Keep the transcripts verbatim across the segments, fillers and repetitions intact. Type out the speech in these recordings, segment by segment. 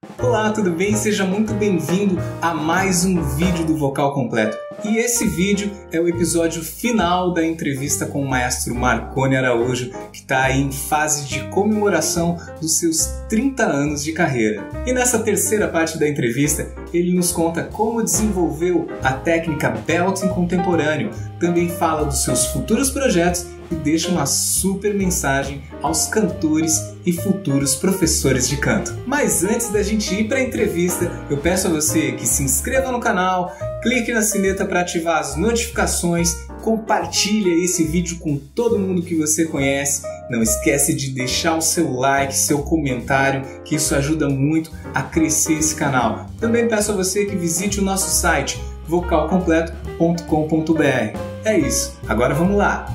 Olá, tudo bem? Seja muito bem-vindo a mais um vídeo do Vocal Completo. E esse vídeo é o episódio final da entrevista com o maestro Marcone Araújo, que está aí em fase de comemoração dos seus trinta anos de carreira. E nessa terceira parte da entrevista, ele nos conta como desenvolveu a técnica belting contemporâneo, também fala dos seus futuros projetos e deixa uma super mensagem aos cantores e futuros professores de canto. Mas antes da gente ir para a entrevista, eu peço a você que se inscreva no canal, clique na sineta para ativar as notificações, compartilhe esse vídeo com todo mundo que você conhece. Não esquece de deixar o seu like, seu comentário, que isso ajuda muito a crescer esse canal. Também peço a você que visite o nosso site vocal completo ponto com ponto b r. É isso, agora vamos lá!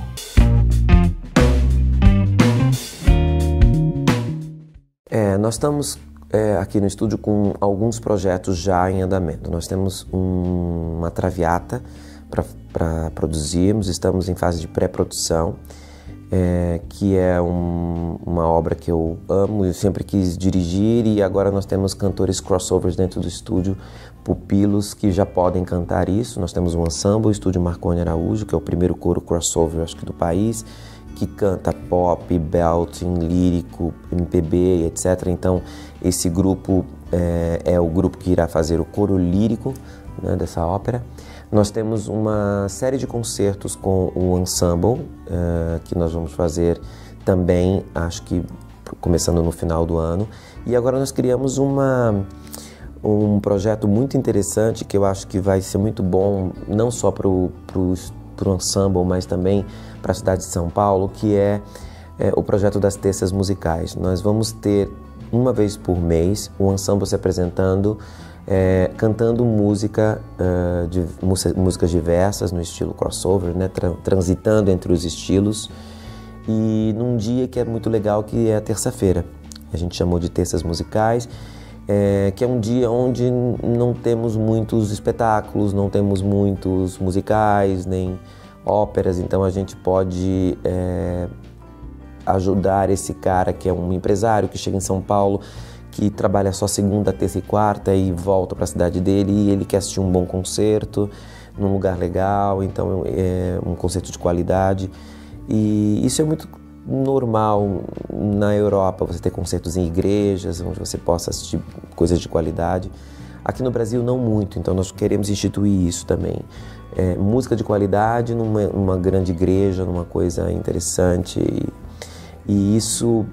É, nós estamos é, aqui no estúdio com alguns projetos já em andamento. Nós temos um, uma Traviata para produzirmos, estamos em fase de pré-produção, é, que é um, uma obra que eu amo, eu sempre quis dirigir, e agora nós temos cantores crossovers dentro do estúdio, pupilos que já podem cantar isso. Nós temos um ensemble, o Estúdio Marcone Araújo, que é o primeiro coro crossover, acho que do país, que canta pop, belting, lírico, M P B, etcétera. Então, esse grupo é, é o grupo que irá fazer o coro lírico, né, dessa ópera. Nós temos uma série de concertos com o ensemble, é, que nós vamos fazer também, acho que começando no final do ano. E agora nós criamos uma, um projeto muito interessante, que eu acho que vai ser muito bom, não só para o para o ensemble, mas também para a cidade de São Paulo, que é, é o projeto das terças musicais. Nós vamos ter, uma vez por mês, o ensemble se apresentando, é, cantando música, uh, de, músicas diversas, no estilo crossover, né, tra transitando entre os estilos, e num dia que é muito legal, que é a terça-feira. A gente chamou de terças musicais, É, que é um dia onde não temos muitos espetáculos, não temos muitos musicais, nem óperas, então a gente pode é, ajudar esse cara que é um empresário que chega em São Paulo, que trabalha só segunda, terça e quarta e volta para a cidade dele, e ele quer assistir um bom concerto, num lugar legal, então é um concerto de qualidade, e isso é muito normal na Europa, você ter concertos em igrejas, onde você possa assistir coisas de qualidade. Aqui no Brasil não muito, então nós queremos instituir isso também. É, música de qualidade numa, numa grande igreja, numa coisa interessante, e, e isso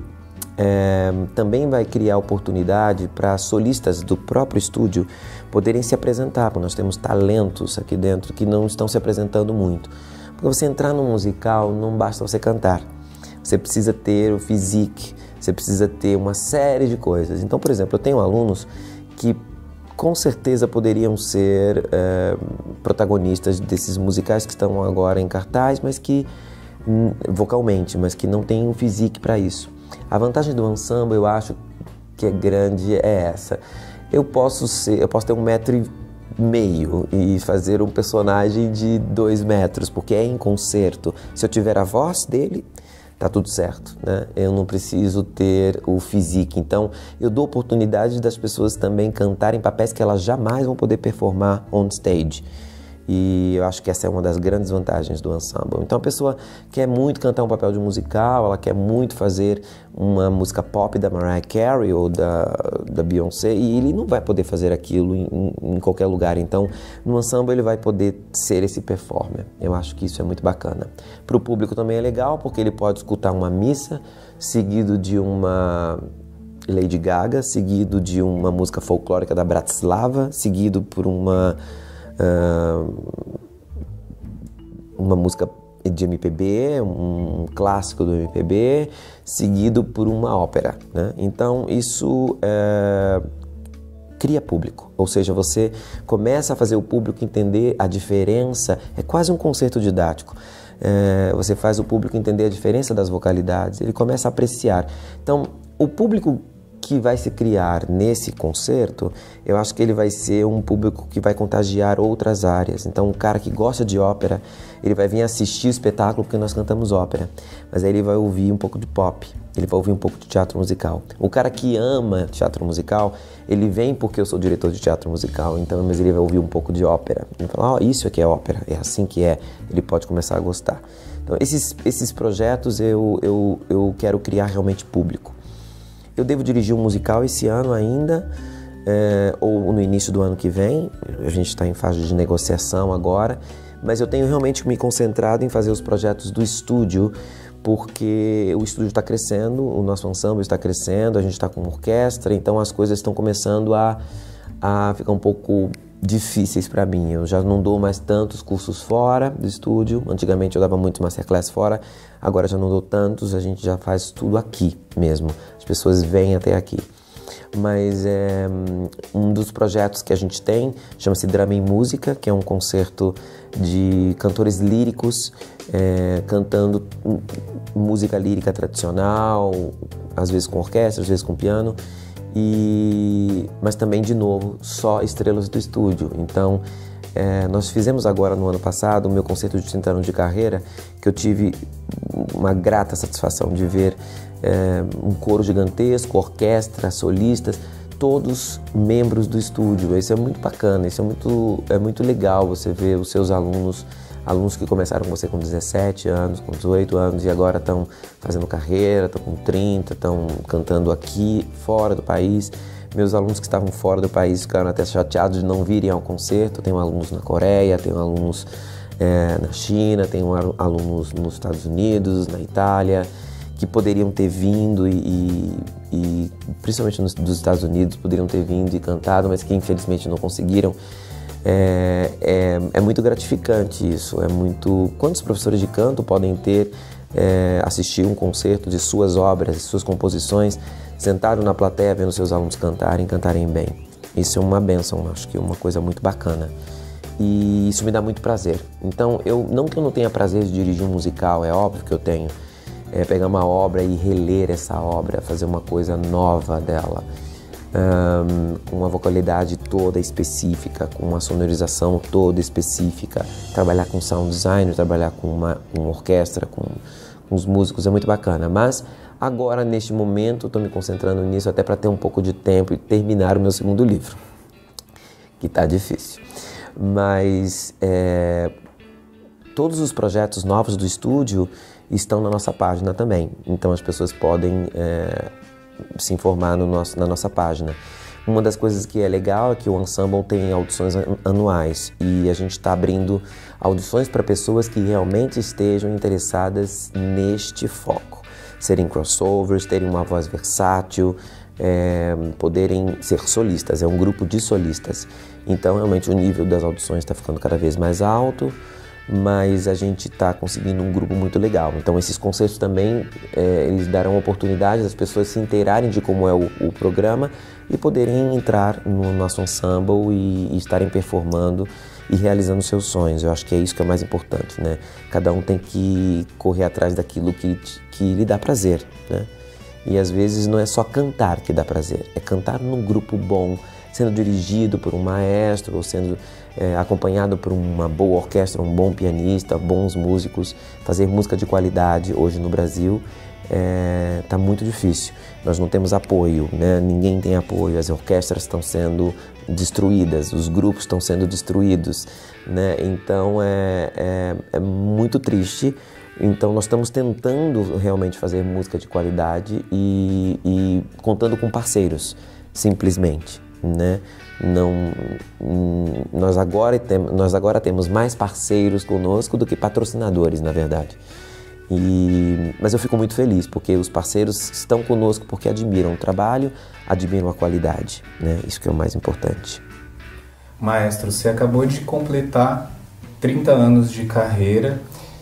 é, também vai criar oportunidade para solistas do próprio estúdio poderem se apresentar, porque nós temos talentos aqui dentro que não estão se apresentando muito. Porque você entrar num musical não basta você cantar. Você precisa ter o physique, você precisa ter uma série de coisas. Então, por exemplo, eu tenho alunos que com certeza poderiam ser é, protagonistas desses musicais que estão agora em cartaz, mas que, vocalmente, mas que não têm um physique para isso. A vantagem do ensemble, eu acho que é grande, é essa. Eu posso ser, eu posso ter um metro e meio e fazer um personagem de dois metros, porque é em concerto. Se eu tiver a voz dele, tá tudo certo, né? Eu não preciso ter o physique, então eu dou oportunidade das pessoas também cantarem papéis que elas jamais vão poder performar on stage. E eu acho que essa é uma das grandes vantagens do ensemble. Então a pessoa quer muito cantar um papel de musical, ela quer muito fazer uma música pop da Mariah Carey ou da, da Beyoncé, e ele não vai poder fazer aquilo em, em qualquer lugar. Então no ensemble ele vai poder ser esse performer. Eu acho que isso é muito bacana. Para o público também é legal, porque ele pode escutar uma missa seguido de uma Lady Gaga, seguido de uma música folclórica da Bratislava, seguido por uma Uh, uma música de M P B, um clássico do M P B, seguido por uma ópera, né? Então isso uh, cria público, ou seja, você começa a fazer o público entender a diferença, é quase um concerto didático. Uh, você faz o público entender a diferença das vocalidades, ele começa a apreciar. Então o público que vai se criar nesse concerto, eu acho que ele vai ser um público que vai contagiar outras áreas. Então, um cara que gosta de ópera, ele vai vir assistir o espetáculo porque nós cantamos ópera, mas aí ele vai ouvir um pouco de pop, ele vai ouvir um pouco de teatro musical. O cara que ama teatro musical, ele vem porque eu sou diretor de teatro musical, então, mas ele vai ouvir um pouco de ópera. Ele vai falar, ó, oh, isso aqui é ópera, é assim que é, ele pode começar a gostar. Então, esses, esses projetos eu, eu, eu quero criar realmente público. Eu devo dirigir um musical esse ano ainda, é, ou no início do ano que vem. A gente está em fase de negociação agora, mas eu tenho realmente me concentrado em fazer os projetos do estúdio, porque o estúdio está crescendo, o nosso ensemble está crescendo, a gente está com uma orquestra, então as coisas estão começando a, a ficar um pouco difíceis para mim. Eu já não dou mais tantos cursos fora do estúdio. Antigamente eu dava muitos masterclass fora, agora já não dou tantos, a gente já faz tudo aqui mesmo. As pessoas vêm até aqui. Mas é, um dos projetos que a gente tem chama-se Drama em Música, que é um concerto de cantores líricos é, cantando música lírica tradicional, às vezes com orquestra, às vezes com piano. E, mas também, de novo, só estrelas do estúdio. Então, é, nós fizemos agora no ano passado o meu concerto de trinta anos de carreira, que eu tive uma grata satisfação de ver é, um coro gigantesco, orquestra, solistas, todos membros do estúdio. Isso é muito bacana, isso é muito, é muito legal você ver os seus alunos, alunos que começaram com você com dezessete anos, com dezoito anos e agora estão fazendo carreira, estão com trinta, estão cantando aqui, fora do país. Meus alunos que estavam fora do país ficaram até chateados de não virem ao concerto. Tenho alunos na Coreia, tenho alunos é, na China, tenho alunos nos Estados Unidos, na Itália, que poderiam ter vindo e, e, e principalmente nos dos Estados Unidos, poderiam ter vindo e cantado, mas que infelizmente não conseguiram. É, é, é muito gratificante isso, é muito... Quantos professores de canto podem ter, é, assistir um concerto de suas obras, de suas composições, sentado na plateia vendo seus alunos cantarem, cantarem bem? Isso é uma bênção, acho que é uma coisa muito bacana. E isso me dá muito prazer. Então, eu, não que eu não tenha prazer de dirigir um musical, é óbvio que eu tenho. É pegar uma obra e reler essa obra, fazer uma coisa nova dela. Um, com uma vocalidade toda específica, com uma sonorização toda específica, trabalhar com sound design, trabalhar com uma, com uma orquestra, com, com os músicos, é muito bacana. Mas agora, neste momento, estou me concentrando nisso até para ter um pouco de tempo e terminar o meu segundo livro, que está difícil. Mas é, todos os projetos novos do estúdio estão na nossa página também, então as pessoas podem é, se informar no nosso, na nossa página. Uma das coisas que é legal é que o Ensemble tem audições anuais e a gente está abrindo audições para pessoas que realmente estejam interessadas neste foco. Serem crossovers, terem uma voz versátil, é, poderem ser solistas, é um grupo de solistas. Então realmente o nível das audições está ficando cada vez mais alto, mas a gente está conseguindo um grupo muito legal. Então esses concertos também, é, eles darão oportunidade das pessoas se inteirarem de como é o, o programa e poderem entrar no nosso ensemble e, e estarem performando e realizando seus sonhos. Eu acho que é isso que é mais importante, né? Cada um tem que correr atrás daquilo que, que lhe dá prazer, né? E às vezes não é só cantar que dá prazer, é cantar num grupo bom, sendo dirigido por um maestro ou sendo é, acompanhado por uma boa orquestra, um bom pianista, bons músicos. Fazer música de qualidade hoje no Brasil está é, muito difícil. Nós não temos apoio, né? Ninguém tem apoio, as orquestras estão sendo destruídas, os grupos estão sendo destruídos, né? Então é, é, é muito triste. Então nós estamos tentando realmente fazer música de qualidade e, e contando com parceiros, simplesmente, né? Não, nós, agora tem, nós agora temos mais parceiros conosco do que patrocinadores, na verdade. E, mas eu fico muito feliz, porque os parceiros estão conosco porque admiram o trabalho, admiram a qualidade, né? Isso que é o mais importante. Maestro, você acabou de completar trinta anos de carreira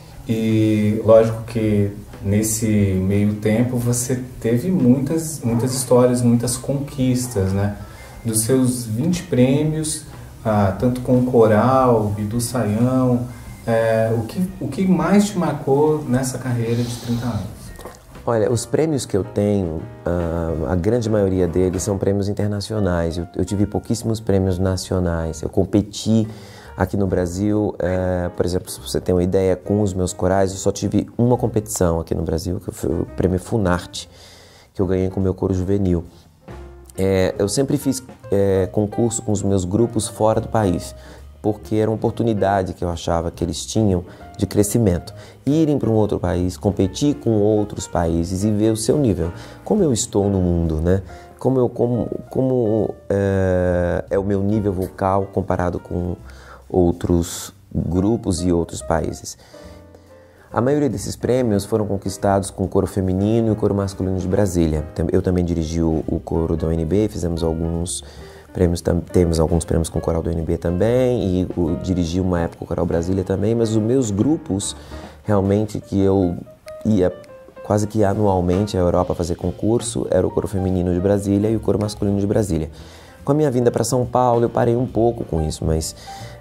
e lógico que nesse meio tempo você teve muitas, muitas histórias, muitas conquistas, né? Dos seus vinte prêmios, ah, tanto com o coral, Bidu Sayão, é, o, que, o que mais te marcou nessa carreira de trinta anos? Olha, os prêmios que eu tenho, a grande maioria deles são prêmios internacionais. Eu, eu tive pouquíssimos prêmios nacionais. Eu competi aqui no Brasil, é, por exemplo, se você tem uma ideia, com os meus corais, eu só tive uma competição aqui no Brasil, que foi o prêmio Funarte, que eu ganhei com o meu coro juvenil. É, eu sempre fiz é, concurso com os meus grupos fora do país, porque era uma oportunidade que eu achava que eles tinham de crescimento. Irem para um outro país, competir com outros países e ver o seu nível. Como eu estou no mundo, né? Como, eu, como, como é, é o meu nível vocal comparado com outros grupos e outros países. A maioria desses prêmios foram conquistados com o coro feminino e o coro masculino de Brasília. Eu também dirigi o, o coro da U N B, fizemos alguns prêmios, temos alguns prêmios com o coral da U N B também, e o, dirigi uma época o coral Brasília também, mas os meus grupos, realmente, que eu ia quase que anualmente à Europa fazer concurso, era o coro feminino de Brasília e o coro masculino de Brasília. Com a minha vinda para São Paulo, eu parei um pouco com isso, mas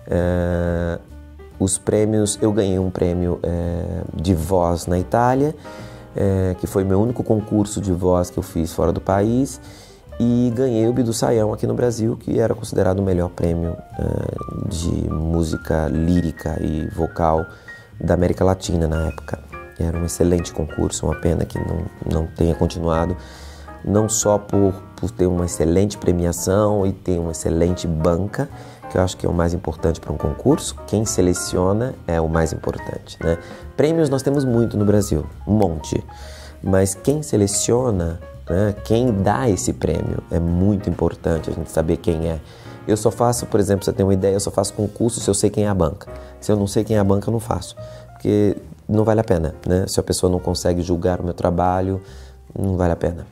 é, os prêmios, eu ganhei um prêmio é, de voz na Itália, é, que foi meu único concurso de voz que eu fiz fora do país, e ganhei o Bidu Sayão aqui no Brasil, que era considerado o melhor prêmio uh, de música lírica e vocal da América Latina na época. Era um excelente concurso, uma pena que não, não tenha continuado, não só por, por ter uma excelente premiação e ter uma excelente banca, que eu acho que é o mais importante para um concurso. Quem seleciona é o mais importante, né? Prêmios nós temos muito no Brasil, um monte, mas quem seleciona, né, quem dá esse prêmio, é muito importante a gente saber quem é. Eu só faço, por exemplo, você tem uma ideia, eu só faço concurso se eu sei quem é a banca. Se eu não sei quem é a banca, eu não faço, porque não vale a pena, né? Se a pessoa não consegue julgar o meu trabalho, não vale a pena.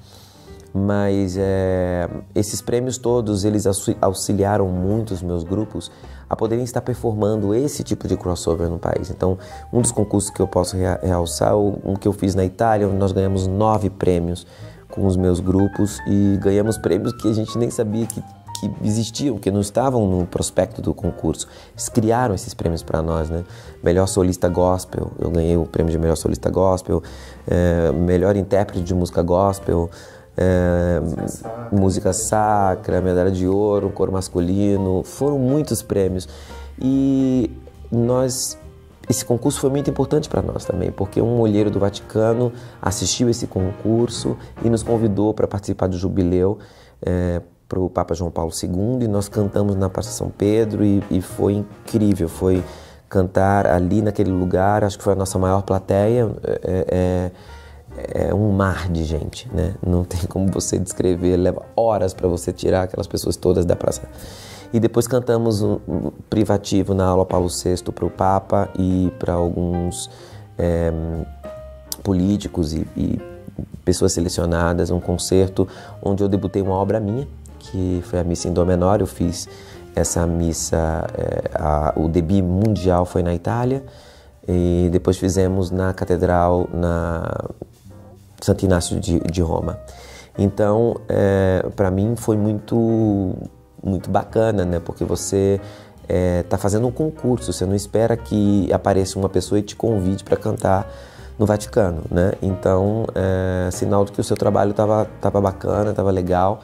Mas é, esses prêmios todos, eles auxiliaram muito os meus grupos a poderem estar performando esse tipo de crossover no país. Então, um dos concursos que eu posso realçar, um que eu fiz na Itália, onde nós ganhamos nove prêmios com os meus grupos, e ganhamos prêmios que a gente nem sabia que, que existiam, que não estavam no prospecto do concurso. Eles criaram esses prêmios para nós, né? Melhor solista gospel, eu ganhei o prêmio de melhor solista gospel, é, melhor intérprete de música gospel, é, música, música sacra, medalha de ouro, coro masculino, foram muitos prêmios. E nós... Esse concurso foi muito importante para nós também, porque um olheiro do Vaticano assistiu esse concurso e nos convidou para participar do jubileu é, para o Papa João Paulo segundo, e nós cantamos na Praça São Pedro e, e foi incrível, foi cantar ali naquele lugar, acho que foi a nossa maior plateia, é, é, é um mar de gente, né? Não tem como você descrever, leva horas para você tirar aquelas pessoas todas da praça. E depois cantamos um, um privativo na aula Paulo sexto para o Papa e para alguns é, políticos e, e pessoas selecionadas, um concerto onde eu debutei uma obra minha, que foi a missa em Dó menor. Eu fiz essa missa, é, a, o debut mundial foi na Itália, e depois fizemos na Catedral, na Santo Inácio de, de Roma. Então, é, para mim foi muito... muito bacana, né? Porque você está é, fazendo um concurso, você não espera que apareça uma pessoa e te convide para cantar no Vaticano, né? Então, é sinal de que o seu trabalho estava tava bacana, estava legal.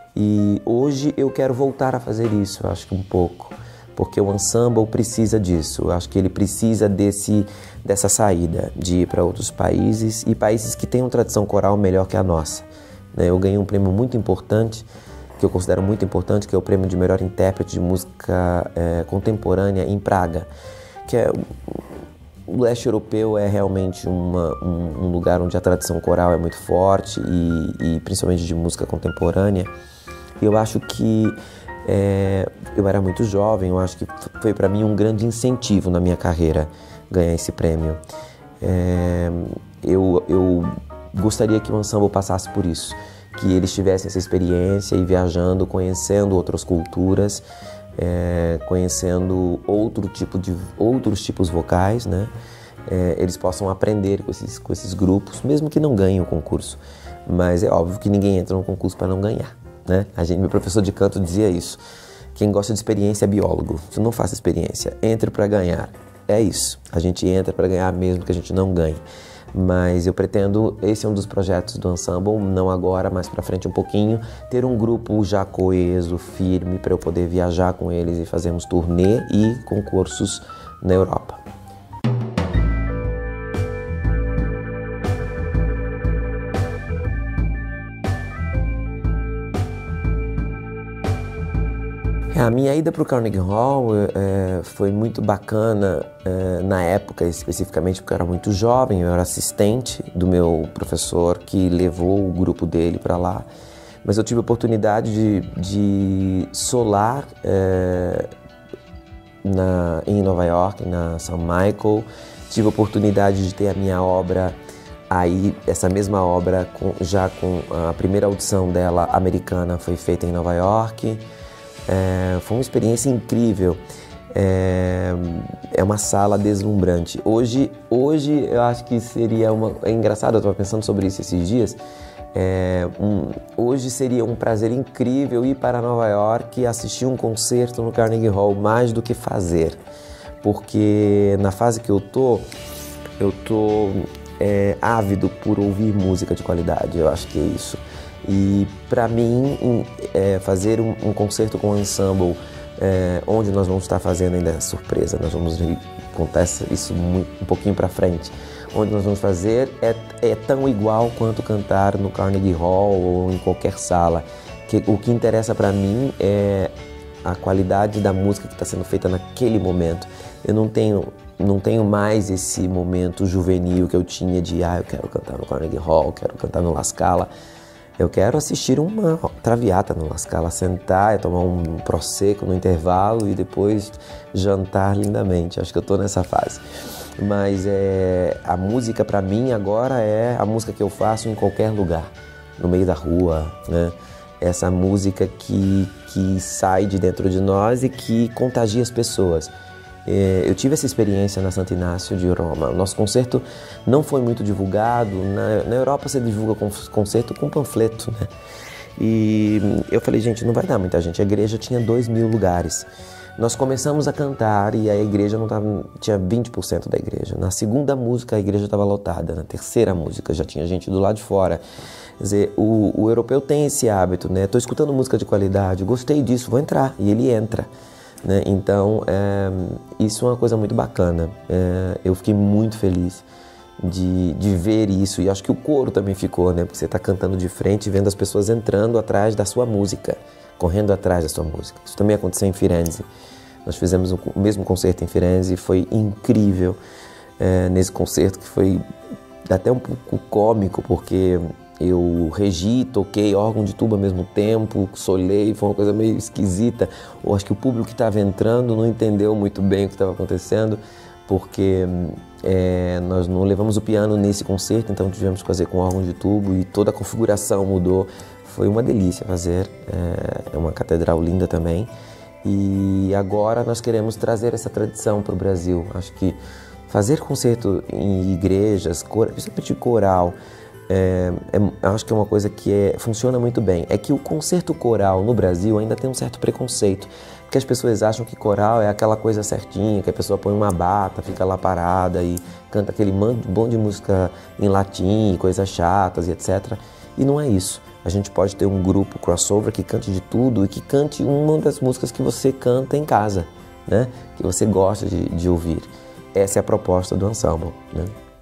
E hoje eu quero voltar a fazer isso, eu acho que um pouco, porque o ensemble precisa disso. Eu acho que ele precisa desse, dessa saída, de ir para outros países, e países que têm uma tradição coral melhor que a nossa, né? Eu ganhei um prêmio muito importante, que eu considero muito importante, que é o prêmio de melhor intérprete de música é, contemporânea em Praga, que é o leste europeu, é realmente uma, um, um lugar onde a tradição coral é muito forte, e, e principalmente de música contemporânea. E eu acho que é, eu era muito jovem, eu acho que foi para mim um grande incentivo na minha carreira ganhar esse prêmio. É, eu, eu gostaria que o ensemble passasse por isso, que eles tivessem essa experiência e viajando, conhecendo outras culturas, é, conhecendo outro tipo de, outros tipos vocais, né? É, eles possam aprender com esses, com esses grupos, mesmo que não ganhem o concurso. Mas é óbvio que ninguém entra no concurso para não ganhar, né? A gente, meu professor de canto dizia isso. Quem gosta de experiência é biólogo. Você não faça experiência, entre para ganhar. É isso. A gente entra para ganhar mesmo que a gente não ganhe. Mas eu pretendo, esse é um dos projetos do ensemble, não agora, mais para frente um pouquinho, ter um grupo já coeso, firme, para eu poder viajar com eles e fazermos turnê e concursos na Europa. A minha ida para o Carnegie Hall é, foi muito bacana é, na época, especificamente porque eu era muito jovem, eu era assistente do meu professor que levou o grupo dele para lá. Mas eu tive a oportunidade de, de solar é, na, em Nova York, na Saint Michael. Tive a oportunidade de ter a minha obra aí, essa mesma obra, com, já com a primeira audição dela americana foi feita em Nova York. É, foi uma experiência incrível, é, é uma sala deslumbrante. Hoje, hoje eu acho que seria uma... É engraçado, eu estava pensando sobre isso esses dias. É, um, hoje seria um prazer incrível ir para Nova York e assistir um concerto no Carnegie Hall, mais do que fazer. Porque na fase que eu tô, eu tô é, ávido por ouvir música de qualidade, eu acho que é isso. E para mim, é, fazer um, um concerto com um ensemble, é, onde nós vamos estar fazendo ainda surpresa, nós vamos contar isso muito, um pouquinho para frente, onde nós vamos fazer é, é tão igual quanto cantar no Carnegie Hall ou em qualquer sala. Que, o que interessa para mim é a qualidade da música que está sendo feita naquele momento. Eu não tenho, não tenho mais esse momento juvenil que eu tinha de ah, eu quero cantar no Carnegie Hall, quero cantar no La Scala. Eu quero assistir uma Traviata no La Scala, sentar e tomar um prosecco no intervalo e depois jantar lindamente. Acho que eu estou nessa fase. Mas é, a música para mim agora é a música que eu faço em qualquer lugar, no meio da rua, né? Essa música que, que sai de dentro de nós e que contagia as pessoas. Eu tive essa experiência na Santo Inácio de Roma. O nosso concerto não foi muito divulgado. Na, na Europa você divulga concerto com panfleto, né? E eu falei, gente, não vai dar muita gente. A igreja tinha dois mil lugares. Nós começamos a cantar e a igreja não tava, tinha vinte por cento da igreja. Na segunda música a igreja estava lotada. Na terceira música já tinha gente do lado de fora. Quer dizer, o, o europeu tem esse hábito, né? Estou escutando música de qualidade, gostei disso, vou entrar. E ele entra. Né? Então, é, isso é uma coisa muito bacana. É, eu fiquei muito feliz de, de ver isso. E acho que o coro também ficou, né? Porque você está cantando de frente e vendo as pessoas entrando atrás da sua música, correndo atrás da sua música. Isso também aconteceu em Firenze. Nós fizemos o mesmo concerto em Firenze e foi incrível é, nesse concerto, que foi até um pouco cômico, porque eu regi, toquei órgão de tuba ao mesmo tempo, solei, foi uma coisa meio esquisita. Eu acho que o público que estava entrando não entendeu muito bem o que estava acontecendo, porque é, nós não levamos o piano nesse concerto, então tivemos que fazer com órgão de tubo e toda a configuração mudou. Foi uma delícia fazer, é, é uma catedral linda também. E agora nós queremos trazer essa tradição para o Brasil. Acho que fazer concerto em igrejas, principalmente coral, É, é, acho que é uma coisa que é, funciona muito bem. É que o concerto coral no Brasil ainda tem um certo preconceito, porque as pessoas acham que coral é aquela coisa certinha, que a pessoa põe uma bata, fica lá parada e canta aquele monte de música em latim, coisas chatas e etcétera. E não é isso. A gente pode ter um grupo crossover que cante de tudo e que cante uma das músicas que você canta em casa, né? Que você gosta de, de ouvir. Essa é a proposta do ensemble, né?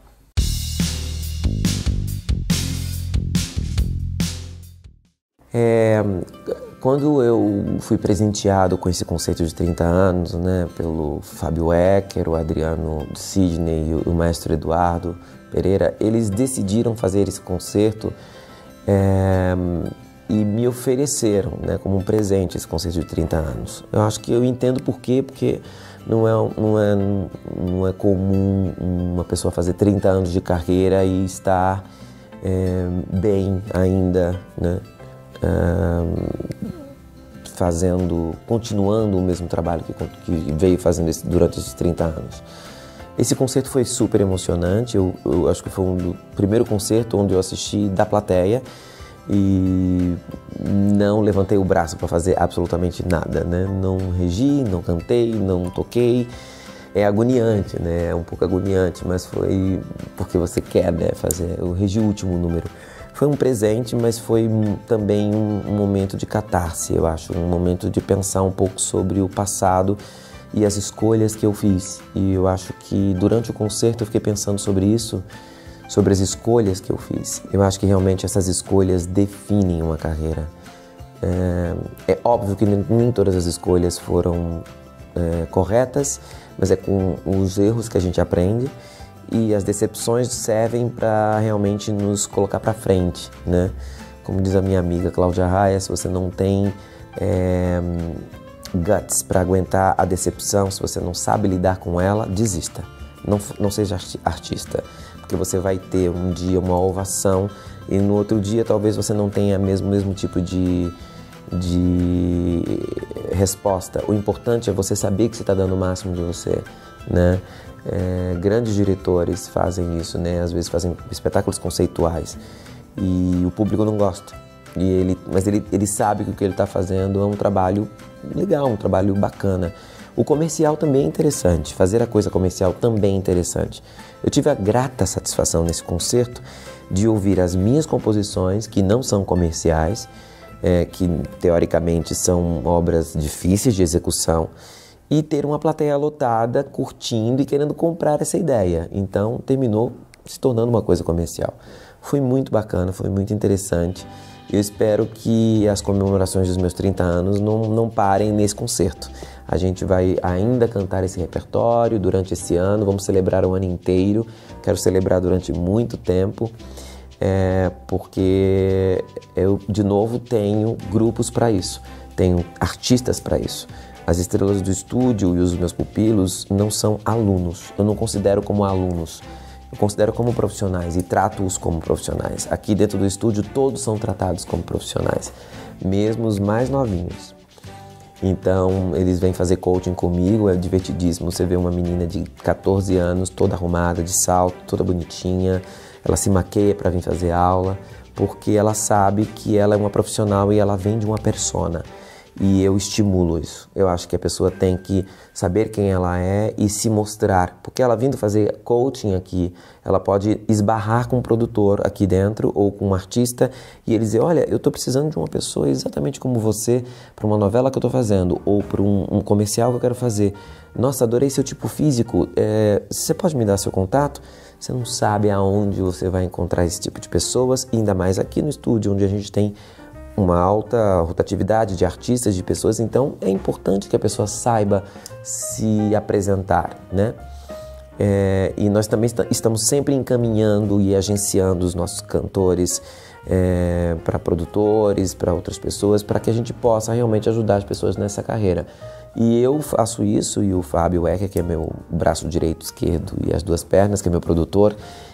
É, quando eu fui presenteado com esse conceito de trinta anos, né, pelo Fábio Ecker, o Adriano Sidney e o maestro Eduardo Pereira, eles decidiram fazer esse concerto é, e me ofereceram, né, como um presente esse concerto de trinta anos. Eu acho que eu entendo por quê, porque não é, não é, não é comum uma pessoa fazer trinta anos de carreira e estar é, bem ainda, né? Uh, fazendo, continuando o mesmo trabalho que, que veio fazendo esse, durante esses trinta anos. Esse concerto foi super emocionante. Eu, eu acho que foi um do primeiro concerto onde eu assisti da plateia e não levantei o braço para fazer absolutamente nada, né? Não regi, não cantei, não toquei. é agoniante, né? É um pouco agoniante, mas foi porque você quer, né, fazer. Eu regi o último número. Foi um presente, mas foi também um, um momento de catarse, eu acho. Um momento de pensar um pouco sobre o passado e as escolhas que eu fiz. E eu acho que durante o concerto eu fiquei pensando sobre isso, sobre as escolhas que eu fiz. Eu acho que realmente essas escolhas definem uma carreira. É, é óbvio que nem, nem todas as escolhas foram é, corretas, mas é com os erros que a gente aprende. E as decepções servem para realmente nos colocar para frente, né? Como diz a minha amiga Cláudia Raia, se você não tem é, guts para aguentar a decepção, se você não sabe lidar com ela, desista. Não, não seja artista, porque você vai ter um dia uma ovação e no outro dia talvez você não tenha o mesmo, mesmo tipo de, de resposta. O importante é você saber que você está dando o máximo de você, né? É, grandes diretores fazem isso, né? Às vezes fazem espetáculos conceituais e o público não gosta. E ele, mas ele, ele sabe que o que ele está fazendo é um trabalho legal, um trabalho bacana. O comercial também é interessante, fazer a coisa comercial também é interessante. Eu tive a grata satisfação nesse concerto de ouvir as minhas composições, que não são comerciais, é, que teoricamente são obras difíceis de execução, e ter uma plateia lotada, curtindo e querendo comprar essa ideia. Então, terminou se tornando uma coisa comercial. Foi muito bacana, foi muito interessante. Eu espero que as comemorações dos meus trinta anos não, não parem nesse concerto. A gente vai ainda cantar esse repertório durante esse ano, vamos celebrar o ano inteiro. Quero celebrar durante muito tempo, é, porque eu, de novo, tenho grupos para isso, tenho artistas para isso. As estrelas do estúdio e os meus pupilos não são alunos, eu não considero como alunos, eu considero como profissionais e trato-os como profissionais. Aqui dentro do estúdio todos são tratados como profissionais, mesmo os mais novinhos. Então eles vêm fazer coaching comigo, é divertidíssimo. Você vê uma menina de catorze anos, toda arrumada, de salto, toda bonitinha, ela se maqueia para vir fazer aula, porque ela sabe que ela é uma profissional e ela vem de uma persona. E eu estimulo isso. Eu acho que a pessoa tem que saber quem ela é e se mostrar. Porque ela vindo fazer coaching aqui, ela pode esbarrar com um produtor aqui dentro ou com um artista e ele dizer, olha, eu estou precisando de uma pessoa exatamente como você para uma novela que eu estou fazendo ou para um, um comercial que eu quero fazer. Nossa, adorei seu tipo físico. É, você pode me dar seu contato? Você não sabe aonde você vai encontrar esse tipo de pessoas, ainda mais aqui no estúdio, onde a gente tem uma alta rotatividade de artistas, de pessoas, então é importante que a pessoa saiba se apresentar, né? É, e nós também est- estamos sempre encaminhando e agenciando os nossos cantores é, para produtores, para outras pessoas, para que a gente possa realmente ajudar as pessoas nessa carreira. E eu faço isso, e o Fábio Ecker, que é meu braço direito, esquerdo, e as duas pernas, que é meu produtor,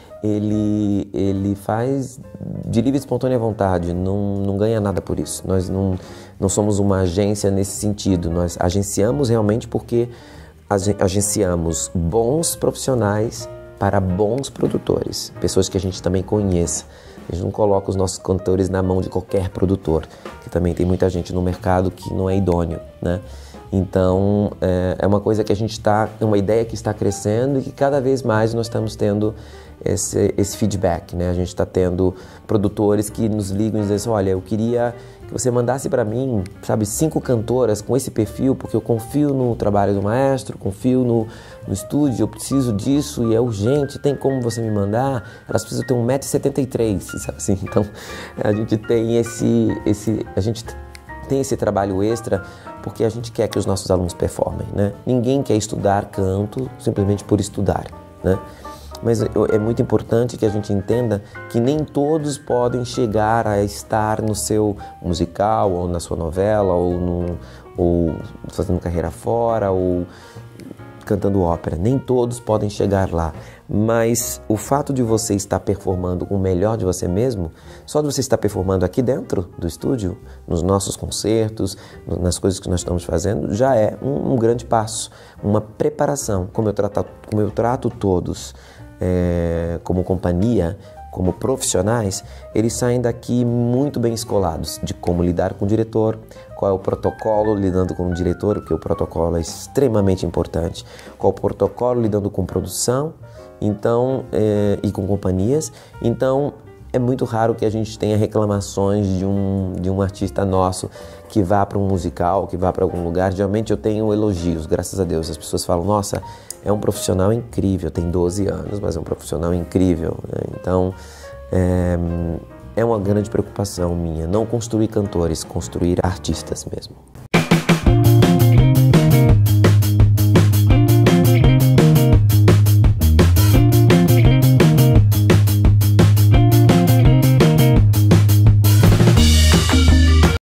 Ele, ele faz de livre e espontânea vontade, não, não ganha nada por isso. Nós não, não somos uma agência nesse sentido, nós agenciamos realmente porque agenciamos bons profissionais para bons produtores, pessoas que a gente também conheça. A gente não coloca os nossos cantores na mão de qualquer produtor, que também tem muita gente no mercado que não é idôneo, né? Então, é, é uma coisa que a gente está, é uma ideia que está crescendo e que cada vez mais nós estamos tendo esse, esse feedback, né? A gente está tendo produtores que nos ligam e dizem assim, olha, eu queria que você mandasse para mim, sabe, cinco cantoras com esse perfil, porque eu confio no trabalho do maestro, confio no, no estúdio, eu preciso disso e é urgente, tem como você me mandar? Elas precisam ter um metro e setenta e três, sabe assim? Então, a gente tem esse, esse, a gente tem esse trabalho extra porque a gente quer que os nossos alunos performem, né? Ninguém quer estudar canto simplesmente por estudar, né? Mas é muito importante que a gente entenda que nem todos podem chegar a estar no seu musical, ou na sua novela, ou, no, ou fazendo carreira fora, ou cantando ópera. Nem todos podem chegar lá. Mas o fato de você estar performando o melhor de você mesmo, só de você estar performando aqui dentro do estúdio, nos nossos concertos, nas coisas que nós estamos fazendo, já é um, um grande passo, uma preparação. Como eu trato, como eu trato todos é, como companhia, como profissionais, eles saem daqui muito bem escolados de como lidar com o diretor, qual é o protocolo lidando com o diretor, porque o protocolo é extremamente importante, qual é o protocolo lidando com produção, então, é, e com companhias. Então, é muito raro que a gente tenha reclamações de um, de um artista nosso que vá para um musical, que vá para algum lugar. Geralmente eu tenho elogios, graças a Deus. As pessoas falam, nossa, é um profissional incrível, tem doze anos, mas é um profissional incrível, né? Então, é, é uma grande preocupação minha, não construir cantores, construir artistas mesmo.